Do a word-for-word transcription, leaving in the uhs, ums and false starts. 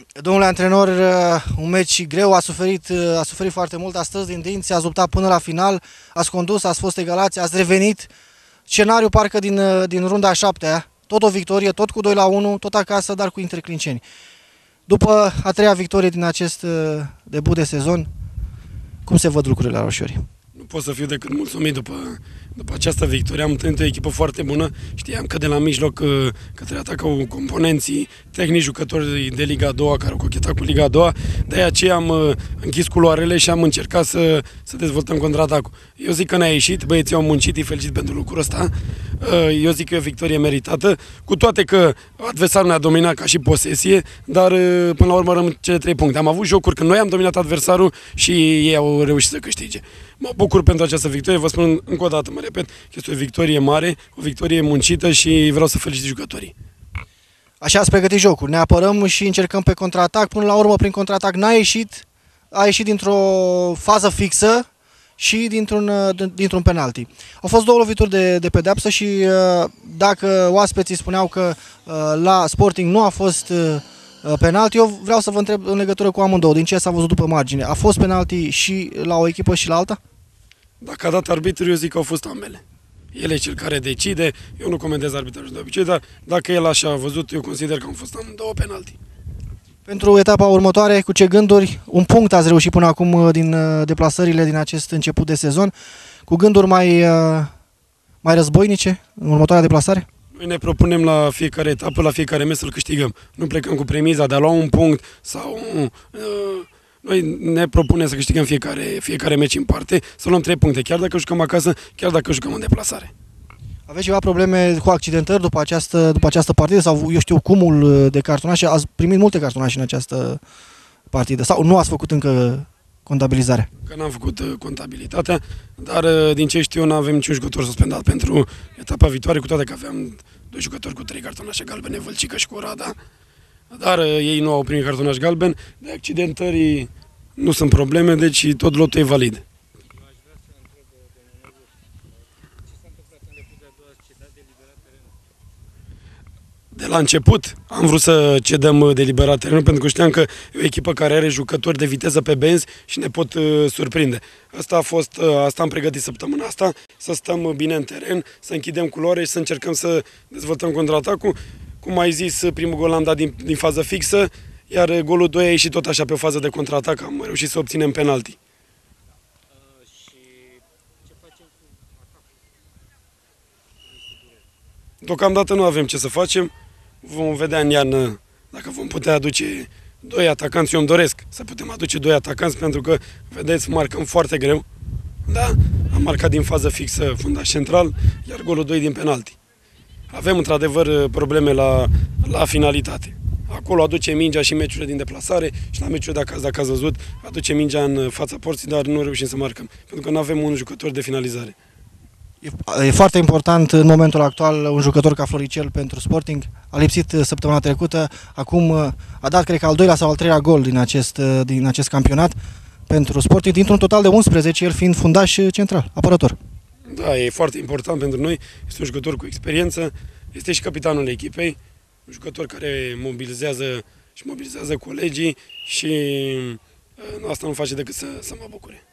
Domnule antrenor, un meci greu, a suferit, a suferit foarte mult astăzi din dinți, ați luptat până la final, ați condus, ați fost egalați, ați revenit. Scenariul parcă din, din runda a șaptea, tot o victorie, tot cu doi la unu, tot acasă, dar cu interclinceni. După a treia victorie din acest debut de sezon, cum se văd lucrurile la roșiori? Nu pot să fiu decât mulțumit după, după această victorie. Am întâlnit o echipă foarte bună. Știam că de la mijloc către atac au componenții tehnici, jucători de Liga a doua care au cochetat cu Liga a doua. De aceea am închis culoarele și am încercat să, să dezvoltăm contraatacul. Eu zic că ne-a ieșit, băieții au muncit, îi felicit pentru lucrul ăsta. Eu zic că e o victorie meritată, cu toate că adversarul ne-a dominat ca și posesie, dar până la urmă rămân cele trei puncte. Am avut jocuri când noi am dominat adversarul și ei au reușit să câștige. Mă bucur pentru această victorie, vă spun încă o dată, mă repet, că este o victorie mare, o victorie muncită și vreau să felicit jucătorii. Așa ați pregătit jocul, ne apărăm și încercăm pe contraatac, până la urmă prin contraatac n-a ieșit, a ieșit dintr-o fază fixă și dintr-un dintr-un penalti. Au fost două lovituri de, de pedeapsă și dacă oaspeții spuneau că la Sporting nu a fost penalti, eu vreau să vă întreb în legătură cu amândouă, din ce s-a văzut după margine. A fost penalti și la o echipă și la alta? Dacă a dat arbitru, eu zic că au fost ambele. El e cel care decide, eu nu comentez arbitrajul de obicei, dar dacă el așa a văzut, eu consider că au fost două penalti. Pentru etapa următoare, cu ce gânduri? Un punct ați reușit până acum din deplasările din acest început de sezon, cu gânduri mai, mai războinice în următoarea deplasare? Noi ne propunem la fiecare etapă, la fiecare meci să-l câștigăm. Nu plecăm cu premiza de a lua un punct sau... Uh, noi ne propunem să câștigăm fiecare, fiecare meci în parte, să luăm trei puncte, chiar dacă jucăm acasă, chiar dacă jucăm în deplasare. Aveți ceva probleme cu accidentări după această, după această partidă sau, eu știu, cumul de cartonașe? Ați primit multe cartonașe în această partidă sau nu ați făcut încă contabilizarea? Că n-am făcut uh, contabilitatea, dar uh, din ce știu eu, nu avem niciun jucător suspendat pentru etapa viitoare, cu toate că aveam doi jucători cu trei cartonașe galbene, Vâlcică și cu Rada, dar uh, ei nu au primit cartonaș galben, de accidentări nu sunt probleme, deci tot lotul e valid. De la început am vrut să cedăm deliberat terenul pentru că știam că e o echipă care are jucători de viteză pe benzi și ne pot uh, surprinde. Asta a fost, uh, asta am pregătit săptămâna asta, să stăm bine în teren, să închidem culoare și să încercăm să dezvoltăm contraatacul. Cum ai zis, primul gol l-am dat din, din fază fixă, iar golul doi a ieșit tot așa pe o fază de contraatac, am reușit să obținem penalti. Deocamdată nu avem ce să facem. Vom vedea în iarnă dacă vom putea aduce doi atacanți. Eu îmi doresc să putem aduce doi atacanți pentru că, vedeți, marcăm foarte greu. Da? Am marcat din fază fixă fundaș central, iar golul doi din penalti. Avem într-adevăr probleme la, la finalitate. Acolo aduce mingea și meciurile din deplasare și la meciurile de acasă, dacă ați văzut, aduce mingea în fața porții, dar nu reușim să marcăm, pentru că nu avem un jucător de finalizare. E foarte important în momentul actual un jucător ca Floricel pentru Sporting. A lipsit săptămâna trecută, acum a dat, cred că, al doilea sau al treilea gol din acest, din acest campionat pentru Sporting, dintr-un total de unsprezece, el fiind fundaș central, apărător. Da, e foarte important pentru noi, este un jucător cu experiență, este și capitanul echipei, un jucător care mobilizează și mobilizează colegii și asta nu face decât să, să mă bucure.